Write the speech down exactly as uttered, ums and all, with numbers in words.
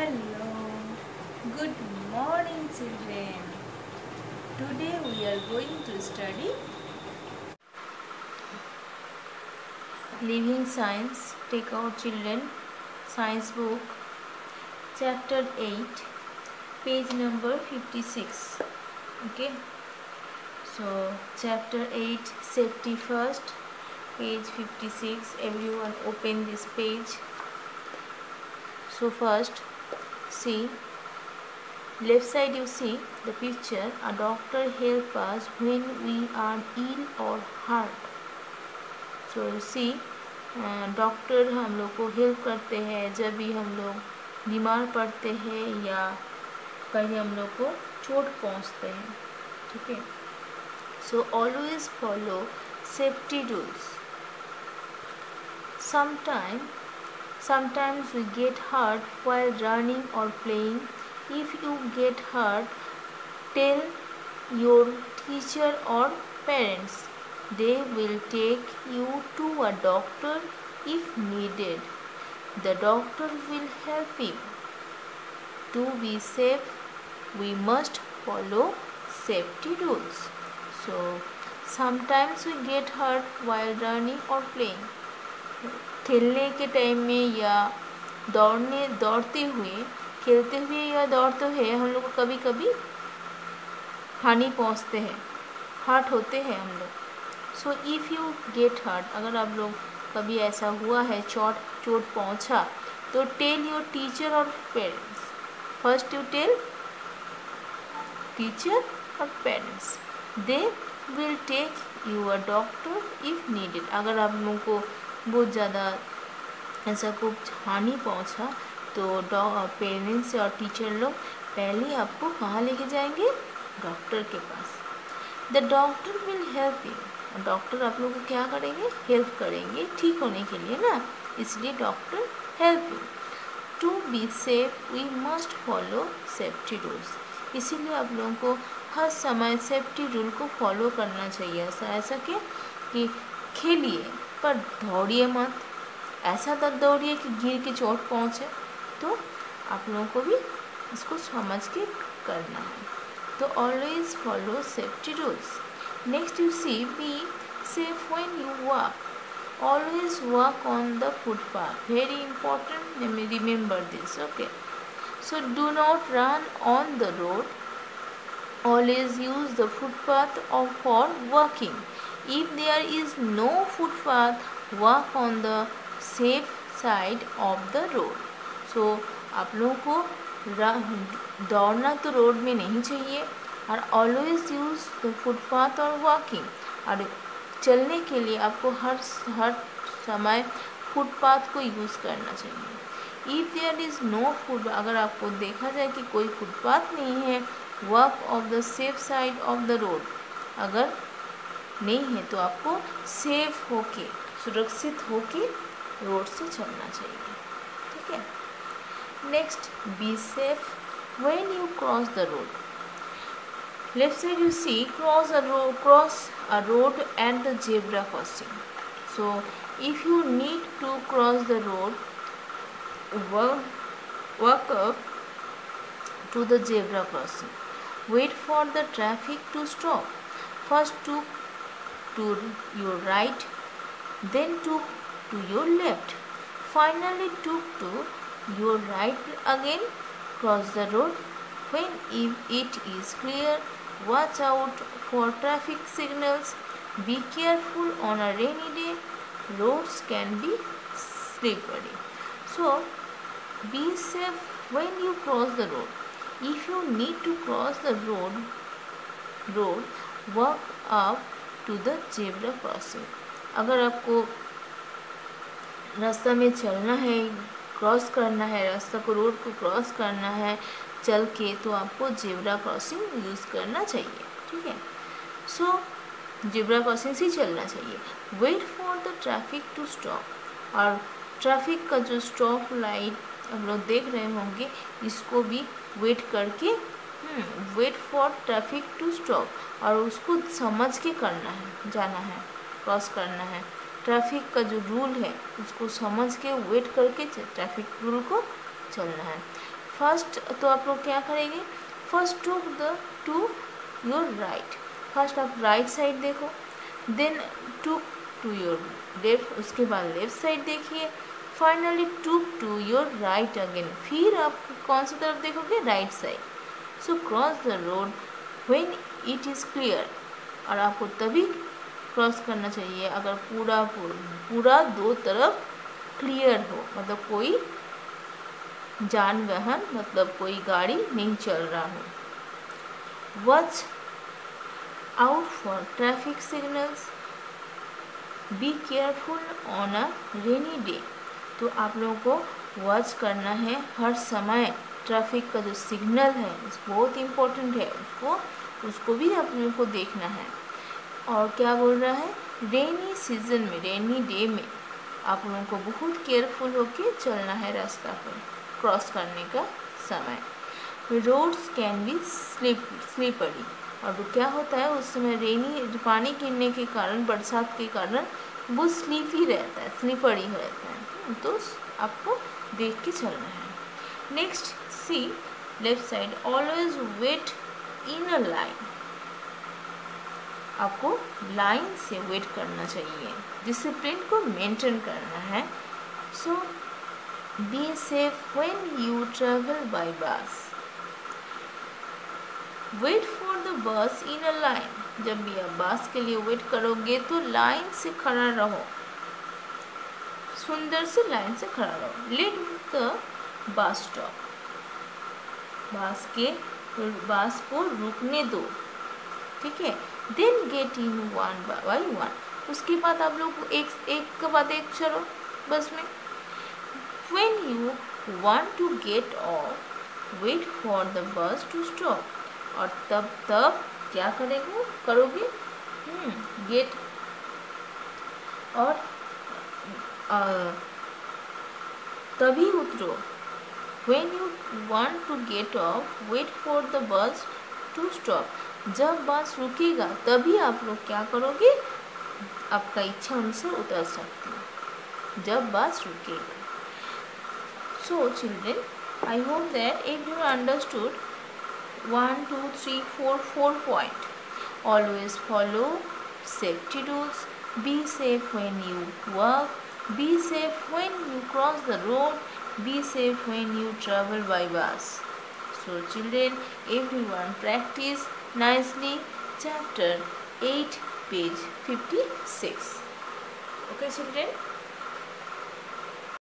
Hello, good morning children. Today we are going to study Living Science. Take out children science book chapter eight page number fifty-six. Okay, so chapter eight safety first, page fifty-six. Everyone open this page. So first see left side, you see the picture. A doctor help us when we are ill or hurt. So you see doctor हम लोग को help करते हैं जब भी हम लोग बीमार पड़ते हैं या कहीं हम लोग को चोट पहुंचते हैं. ठीक है. So always follow safety rules. Sometime sometimes we get hurt while running or playing. If you get hurt, tell your teacher or parents. They will take you to a doctor if needed. The doctor will help you. To be safe, we must follow safety rules. So, sometimes we get hurt while running or playing. खेलने के time में या दौड़ने दौड़ते हुए खेलते हुए या दौड़ते हुए हम लोग को कभी कभी हानि पहुंचते हैं, हर्ट होते हैं हम लोग. So if you get hurt, अगर आप लोग कभी ऐसा हुआ है चोट चोट पहुंचा, तो टेल योर टीचर और parents. First you tell teacher और parents. They will take you a doctor if needed. अगर आप लोगों को बहुत ज़्यादा ऐसा कुछ हानि पहुंचा तो पेरेंट्स और टीचर लोग पहले आपको कहाँ लेके जाएंगे? डॉक्टर के पास. The doctor will help you. Doctor आप लोग को क्या करेंगे? हेल्प करेंगे ठीक होने के लिए ना, इसलिए doctor help you. To be safe we must follow safety rules. इसीलिए आप लोगों को हर समय सेफ्टी रूल को फॉलो करना चाहिए. ऐसा ऐसा कि, कि खेलिए पर दौड़िए मत. ऐसा तक दौड़िए कि गिर के चोट पहुँचे. तो आप लोगों को भी इसको समझ के करना है. तो always follow safety rules. Next you see be safe when you walk. Always walk on the footpath. Very important, remember this. Okay. So do not run on the road. Always use the footpath for walking. If there is no footpath, walk on the safe side of the road. So आप लोगों को दौड़ना तो road में नहीं चाहिए और always use the footpath or walking. और चलने के लिए आपको हर हर समय फुटपाथ को यूज़ करना चाहिए. If there is no foot, अगर आपको देखा जाए कि कोई फुटपाथ नहीं है, walk off the safe side of the road. अगर नहीं है तो आपको सेफ होके सुरक्षित होके रोड से चलना चाहिए. ठीक है. Next be safe when you cross the road. Left side you see cross a road cross a road at the zebra crossing. So if you need to cross the road, walk up to the zebra crossing. Wait for the traffic to stop. First to to your right, then to to your left, finally to to your right again. Cross the road when it is clear. Watch out for traffic signals. Be careful on a rainy day. Roads can be slippery. So be safe when you cross the road. If you need to cross the road, road, walk up to the zebra crossing. अगर आपको रास्ता में चलना है, cross करना है, रास्ता को रोड को क्रॉस करना है चल के, तो आपको जेब्रा क्रॉसिंग यूज़ करना चाहिए. ठीक है. सो जेब्रा क्रॉसिंग से चलना चाहिए. Wait for the traffic to stop. और ट्रैफिक का जो स्टॉप लाइट आप लोग देख रहे होंगे, इसको भी वेट करके wait for traffic to stop, और उसको समझ के करना है, जाना है, क्रॉस करना है. ट्रैफिक का जो रूल है उसको समझ के वेट करके ट्रैफिक रूल को चलना है. फर्स्ट तो आप लोग क्या करेंगे, first to the to your right, first आप राइट साइड देखो, then to to your left, उसके बाद लेफ्ट साइड देखिए, finally to to your right again, फिर आप कौन सी तरफ देखोगे, right side. So cross the road when it is clear, और आपको तभी क्रॉस करना चाहिए अगर पूरा पूरा दो तरफ क्लियर हो, मतलब कोई जानवाहन मतलब कोई गाड़ी नहीं चल रहा हो। Watch out for traffic signals, be careful on a rainy day, तो आप लोगों को वॉच करना है हर समय, ट्रैफिक का जो सिग्नल है बहुत इम्पोर्टेंट है, उसको उसको भी आप लोगों को देखना है। और क्या बोल रहा है, रेनी सीजन में, रेनी डे में आप लोगों को बहुत केयरफुल होके चलना है रास्ता पर क्रॉस करने का समय। Roads can be slip slippery, और क्या होता है उस समय रेनी पानी गिरने के कारण, बरसात के कारण वो स्लीपी रहता है, स्लिपरी रहता है, तो आपको देख के चलना है। Next see left side, always wait in a line, आपको लाइन से वेट करना चाहिए, डिसिप्लिन को मेंटेन करना है। So be safe when you travel by bus, wait for the bus in a line, जब भी आप बस के लिए वेट करोगे तो लाइन से खड़ा रहो, सुंदर से लाइन से खड़ा रहो। लेट द बस स्टॉप, बस के बस को रुकने दो, ठीक है। Then get in one by one, उसके बाद आप लोग एक एक के बाद एक चलो बस में। When you want to get off, wait for the bus to stop, और तब तब क्या करेंगे करोगे, गेट और आ, तभी उतरो। When you want to get off, wait for the bus to stop, जब बस रुकेगा तभी आप लोग क्या करोगे, आपका इच्छा अनुसार उतर सकते हो जब बस रुकेगा। So children, I hope that if you understood one, two, three, four, four point. Always follow safety rules. Be safe when you walk. Be safe when you cross the road. Be safe when you travel by bus. So children, everyone practice nicely chapter eight page fifty-six. Okay children.